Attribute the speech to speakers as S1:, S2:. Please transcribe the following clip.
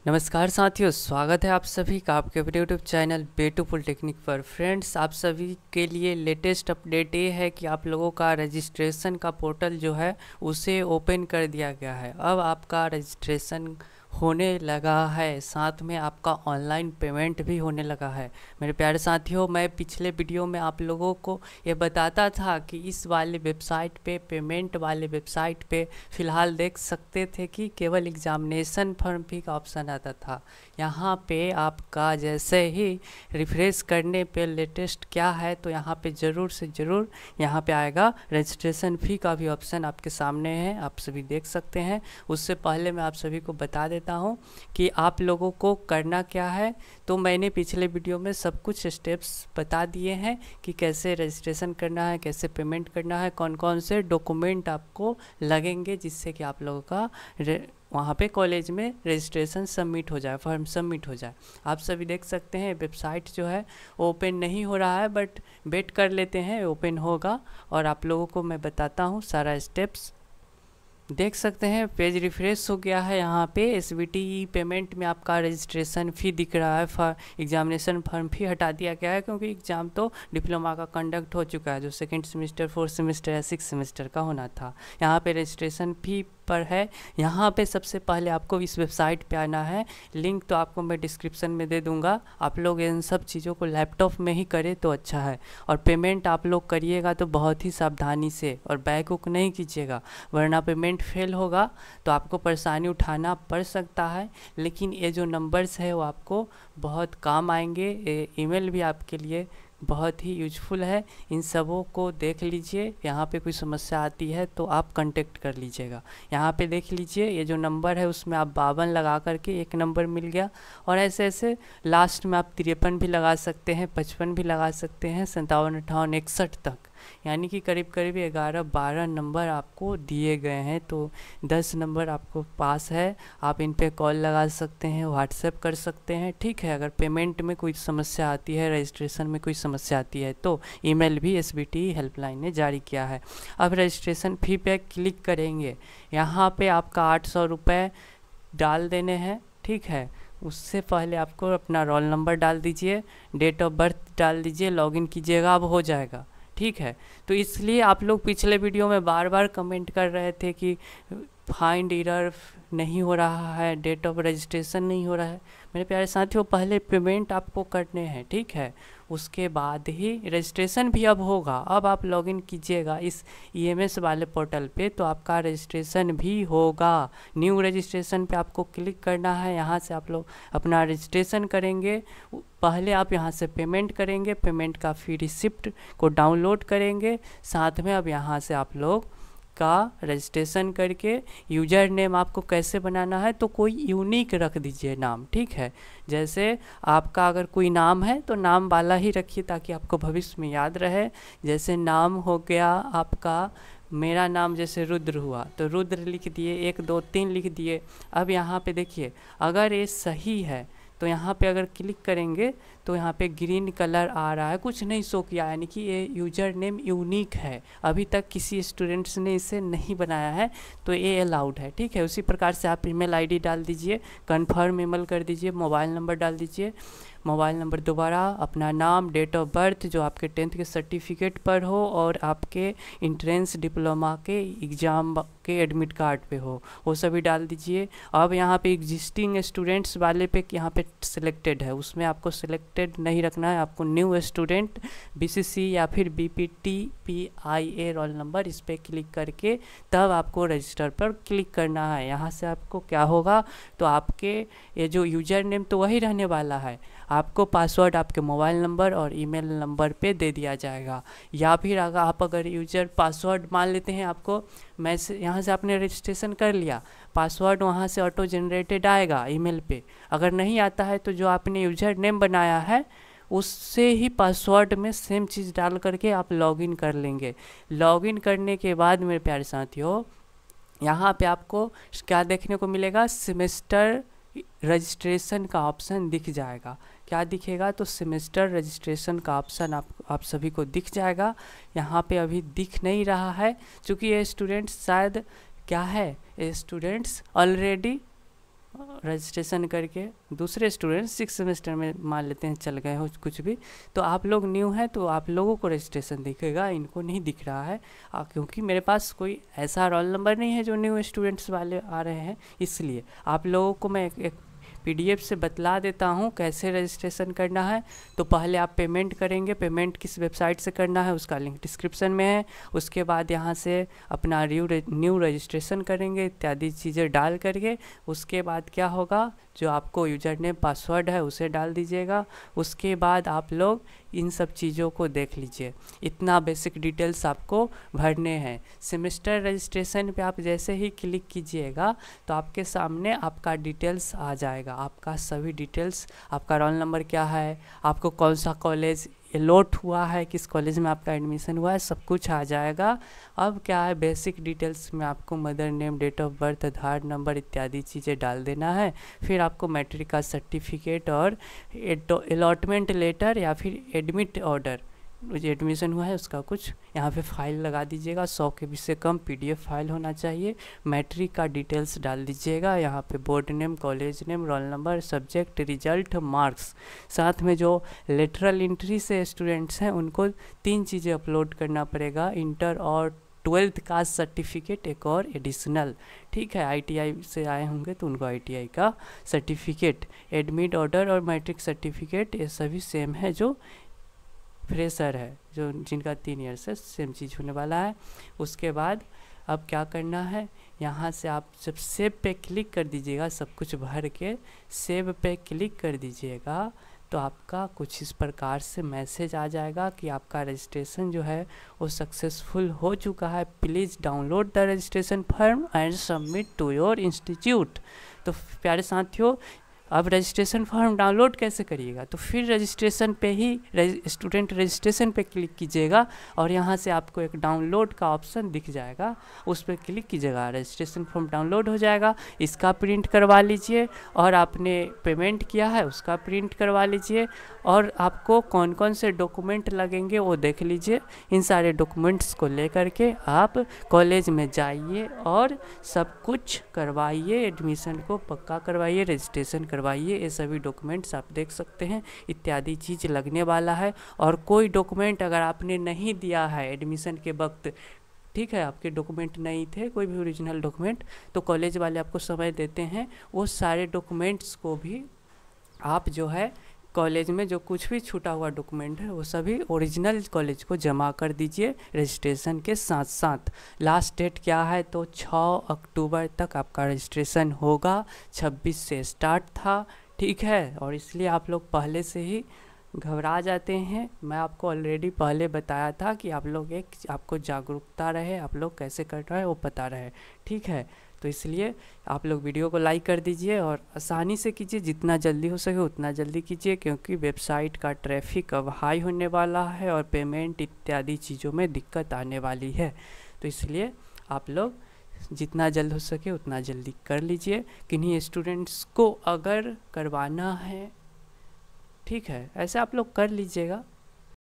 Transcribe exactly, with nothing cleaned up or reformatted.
S1: नमस्कार साथियों, स्वागत है आप सभी का आपके अपने यूट्यूब चैनल ब्यूटीफुल टेक्निक पर। फ्रेंड्स, आप सभी के लिए लेटेस्ट अपडेट ये है कि आप लोगों का रजिस्ट्रेशन का पोर्टल जो है उसे ओपन कर दिया गया है। अब आपका रजिस्ट्रेशन होने लगा है, साथ में आपका ऑनलाइन पेमेंट भी होने लगा है। मेरे प्यारे साथियों, मैं पिछले वीडियो में आप लोगों को ये बताता था कि इस वाले वेबसाइट पे, पेमेंट वाले वेबसाइट पे फ़िलहाल देख सकते थे कि केवल एग्जामिनेशन फॉर्म भी का ऑप्शन आता था। यहाँ पे आपका जैसे ही रिफ्रेश करने पे लेटेस्ट क्या है, तो यहाँ पे ज़रूर से ज़रूर यहाँ पे आएगा रजिस्ट्रेशन फ़ी का भी ऑप्शन आपके सामने है, आप सभी देख सकते हैं। उससे पहले मैं आप सभी को बता देता हूँ कि आप लोगों को करना क्या है। तो मैंने पिछले वीडियो में सब कुछ स्टेप्स बता दिए हैं कि कैसे रजिस्ट्रेशन करना है, कैसे पेमेंट करना है, कौन कौन से डॉक्यूमेंट आपको लगेंगे जिससे कि आप लोगों का वहाँ पे कॉलेज में रजिस्ट्रेशन सबमिट हो जाए, फॉर्म सबमिट हो जाए। आप सभी देख सकते हैं वेबसाइट जो है ओपन नहीं हो रहा है, बट वेट कर लेते हैं, ओपन होगा और आप लोगों को मैं बताता हूँ सारा स्टेप्स। देख सकते हैं पेज रिफ्रेश हो गया है। यहाँ पे एस बी टी पेमेंट में आपका रजिस्ट्रेशन फ़ी दिख रहा है, फॉर एग्जामिनेशन फॉर्म फ़ी हटा दिया गया है क्योंकि एग्ज़ाम तो डिप्लोमा का कंडक्ट हो चुका है, जो सेकंड सेमेस्टर, फोर्थ सेमेस्टर या सिक्स सेमेस्टर का होना था। यहाँ पे रजिस्ट्रेशन फ़ी पर है। यहाँ पे सबसे पहले आपको इस वेबसाइट पे आना है, लिंक तो आपको मैं डिस्क्रिप्शन में दे दूँगा। आप लोग इन सब चीज़ों को लैपटॉप में ही करें तो अच्छा है, और पेमेंट आप लोग करिएगा तो बहुत ही सावधानी से, और बैक बुक नहीं कीजिएगा, वरना पेमेंट फेल होगा तो आपको परेशानी उठाना पड़ सकता है। लेकिन ये जो नंबर्स है वो आपको बहुत काम आएंगे। ईमेल भी आपके लिए बहुत ही यूजफुल है। इन सबों को देख लीजिए। यहाँ पे कोई समस्या आती है तो आप कांटेक्ट कर लीजिएगा। यहाँ पे देख लीजिए, ये जो नंबर है उसमें आप बावन लगा करके एक नंबर मिल गया, और ऐसे ऐसे लास्ट में आप तिरपन भी लगा सकते हैं, पचपन भी लगा सकते हैं, सत्तावन, अट्ठावन, इकसठ तक, यानी कि करीब करीब ग्यारह बारह नंबर आपको दिए गए हैं। तो दस नंबर आपको पास है, आप इन पे कॉल लगा सकते हैं, व्हाट्सएप कर सकते हैं, ठीक है। अगर पेमेंट में कोई समस्या आती है, रजिस्ट्रेशन में कोई समस्या आती है तो ईमेल भी एस बी टी हेल्पलाइन ने जारी किया है। अब रजिस्ट्रेशन फ़ी पे क्लिक करेंगे, यहाँ पे आपका आठ सौ रुपये डाल देने हैं, ठीक है। उससे पहले आपको अपना रोल नंबर डाल दीजिए, डेट ऑफ बर्थ डाल दीजिए, लॉगिन कीजिएगा, अब हो जाएगा, ठीक है। तो इसलिए आप लोग पिछले वीडियो में बार बार कमेंट कर रहे थे कि फाइंड एरर नहीं हो रहा है, डेट ऑफ रजिस्ट्रेशन नहीं हो रहा है। मेरे प्यारे साथियों, पहले पेमेंट आपको करने हैं, ठीक है, उसके बाद ही रजिस्ट्रेशन भी अब होगा। अब आप लॉगिन कीजिएगा इस ई एम एस वाले पोर्टल पे तो आपका रजिस्ट्रेशन भी होगा। न्यू रजिस्ट्रेशन पे आपको क्लिक करना है, यहाँ से आप लोग अपना रजिस्ट्रेशन करेंगे। पहले आप यहाँ से पेमेंट करेंगे, पेमेंट का फी रिसिप्ट को डाउनलोड करेंगे, साथ में अब यहाँ से आप लोग का रजिस्ट्रेशन करके यूज़र नेम आपको कैसे बनाना है, तो कोई यूनिक रख दीजिए नाम, ठीक है। जैसे आपका अगर कोई नाम है तो नाम वाला ही रखिए ताकि आपको भविष्य में याद रहे। जैसे नाम हो गया आपका, मेरा नाम जैसे रुद्र हुआ तो रुद्र लिख दिए, एक दो तीन लिख दिए। अब यहाँ पे देखिए, अगर ये सही है तो यहाँ पे अगर क्लिक करेंगे तो यहाँ पे ग्रीन कलर आ रहा है, कुछ नहीं शो किया, यानी कि ये यूज़र नेम यूनिक है, अभी तक किसी स्टूडेंट्स ने इसे नहीं बनाया है, तो ये अलाउड है, ठीक है। उसी प्रकार से आप ईमेल आईडी डाल दीजिए, कन्फर्म ईमेल कर दीजिए, मोबाइल नंबर डाल दीजिए, मोबाइल नंबर दोबारा, अपना नाम, डेट ऑफ बर्थ जो आपके टेंथ के सर्टिफिकेट पर हो और आपके इंट्रेंस डिप्लोमा के एग्ज़ाम के एडमिट कार्ड पे हो, वो सभी डाल दीजिए। अब यहाँ पे एग्जिस्टिंग स्टूडेंट्स वाले पे यहाँ पे सिलेक्टेड है, उसमें आपको सिलेक्टेड नहीं रखना है, आपको new student B C C या फिर B P T P I A roll number, इस पर क्लिक करके तब आपको रजिस्टर पर क्लिक करना है। यहाँ से आपको क्या होगा, तो आपके ये जो यूज़र नेम तो वही रहने वाला है, आपको पासवर्ड आपके मोबाइल नंबर और ईमेल नंबर पे दे दिया जाएगा। या फिर अगर आप अगर यूज़र पासवर्ड मान लेते हैं, आपको मैसेज यहाँ से आपने रजिस्ट्रेशन कर लिया, पासवर्ड वहाँ से ऑटो जनरेटेड आएगा ईमेल पे। अगर नहीं आता है तो जो आपने यूज़र नेम बनाया है उससे ही पासवर्ड में सेम चीज़ डाल करके आप लॉगिन कर लेंगे। लॉगिन करने के बाद मेरे प्यारे साथियों, यहाँ पे आपको क्या देखने को मिलेगा, सेमेस्टर रजिस्ट्रेशन का ऑप्शन दिख जाएगा। क्या दिखेगा, तो सेमेस्टर रजिस्ट्रेशन का ऑप्शन आप आप सभी को दिख जाएगा। यहाँ पे अभी दिख नहीं रहा है क्योंकि ये स्टूडेंट्स शायद क्या है, ये स्टूडेंट्स ऑलरेडी रजिस्ट्रेशन करके दूसरे स्टूडेंट सिक्स सेमेस्टर में मान लेते हैं चल गए हो कुछ भी, तो आप लोग न्यू हैं तो आप लोगों को रजिस्ट्रेशन दिखेगा, इनको नहीं दिख रहा है आ, क्योंकि मेरे पास कोई ऐसा रोल नंबर नहीं है जो न्यू स्टूडेंट्स वाले आ रहे हैं। इसलिए आप लोगों को मैं एक, एक पीडीएफ से बतला देता हूँ कैसे रजिस्ट्रेशन करना है। तो पहले आप पेमेंट करेंगे, पेमेंट किस वेबसाइट से करना है उसका लिंक डिस्क्रिप्शन में है। उसके बाद यहाँ से अपना न्यू न्यू रजिस्ट्रेशन करेंगे इत्यादि चीज़ें डाल करके। उसके बाद क्या होगा, जो आपको यूजर नेम पासवर्ड है उसे डाल दीजिएगा। उसके बाद आप लोग इन सब चीज़ों को देख लीजिए, इतना बेसिक डिटेल्स आपको भरने हैं। सेमेस्टर रजिस्ट्रेशन पे आप जैसे ही क्लिक कीजिएगा तो आपके सामने आपका डिटेल्स आ जाएगा, आपका सभी डिटेल्स, आपका रोल नंबर क्या है, आपको कौन सा कॉलेज अलॉट हुआ है, किस कॉलेज में आपका एडमिशन हुआ है, सब कुछ आ जाएगा। अब क्या है, बेसिक डिटेल्स में आपको mother name, date of birth, Aadhaar number इत्यादि चीज़ें डाल देना है। फिर आपको मैट्रिक का सर्टिफिकेट और अलॉटमेंट लेटर या फिर एडमिट ऑर्डर, जो एडमिशन हुआ है उसका कुछ यहाँ पे फाइल लगा दीजिएगा। सौ के बी से कम पीडीएफ फाइल होना चाहिए। मैट्रिक का डिटेल्स डाल दीजिएगा, यहाँ पे board name, college name, roll number, subject, result, marks. साथ में जो लेटरल एंट्री से स्टूडेंट्स हैं उनको तीन चीज़ें अपलोड करना पड़ेगा, इंटर और ट्वेल्थ का सर्टिफिकेट, एक और एडिशनल। ठीक है, आईटीआई से आए होंगे तो उनको आईटीआई का सर्टिफिकेट, एडमिट ऑर्डर और मैट्रिक सर्टिफिकेट, ये सभी सेम है। जो फ्रेशर है, जो जिनका तीन ईयर से सेम चीज़ होने वाला है। उसके बाद अब क्या करना है, यहाँ से आप जब सेव पे क्लिक कर दीजिएगा, सब कुछ भर के सेव पे क्लिक कर दीजिएगा तो आपका कुछ इस प्रकार से मैसेज आ जाएगा कि आपका रजिस्ट्रेशन जो है वो सक्सेसफुल हो चुका है। Please download the registration form and submit to your institute. तो प्यारे साथियों, अब रजिस्ट्रेशन फॉर्म डाउनलोड कैसे करिएगा, तो फिर रजिस्ट्रेशन पे ही स्टूडेंट रजिस्ट्रेशन पे क्लिक कीजिएगा और यहाँ से आपको एक डाउनलोड का ऑप्शन दिख जाएगा, उस पर क्लिक कीजिएगा, रजिस्ट्रेशन फॉर्म डाउनलोड हो जाएगा। इसका प्रिंट करवा लीजिए और आपने पेमेंट किया है उसका प्रिंट करवा लीजिए और आपको कौन कौन से डॉक्यूमेंट लगेंगे वो देख लीजिए। इन सारे डॉक्यूमेंट्स को लेकर के आप कॉलेज में जाइए और सब कुछ करवाइए, एडमिशन को पक्का करवाइए, रजिस्ट्रेशन करवाइए। ये सभी डॉक्यूमेंट्स आप देख सकते हैं, इत्यादि चीज़ लगने वाला है। और कोई डॉक्यूमेंट अगर आपने नहीं दिया है एडमिशन के वक्त, ठीक है, आपके डॉक्यूमेंट नहीं थे, कोई भी ओरिजिनल डॉक्यूमेंट, तो कॉलेज वाले आपको समय देते हैं, वो सारे डॉक्यूमेंट्स को भी आप जो है कॉलेज में जो कुछ भी छूटा हुआ डॉक्यूमेंट है वो सभी ओरिजिनल कॉलेज को जमा कर दीजिए रजिस्ट्रेशन के साथ साथ। लास्ट डेट क्या है, तो छः अक्टूबर तक आपका रजिस्ट्रेशन होगा, छब्बीस से स्टार्ट था। ठीक है, और इसलिए आप लोग पहले से ही घबरा जाते हैं। मैं आपको ऑलरेडी पहले बताया था कि आप लोग एक आपको जागरूकता रहे, आप लोग कैसे कर रहे हैं वो पता रहे। ठीक है, तो इसलिए आप लोग वीडियो को लाइक कर दीजिए और आसानी से कीजिए, जितना जल्दी हो सके उतना जल्दी कीजिए, क्योंकि वेबसाइट का ट्रैफिक अब हाई होने वाला है और पेमेंट इत्यादि चीज़ों में दिक्कत आने वाली है। तो इसलिए आप लोग जितना जल्द हो सके उतना जल्दी कर लीजिए। किन्हीं स्टूडेंट्स को अगर करवाना है, ठीक है, ऐसे आप लोग कर लीजिएगा,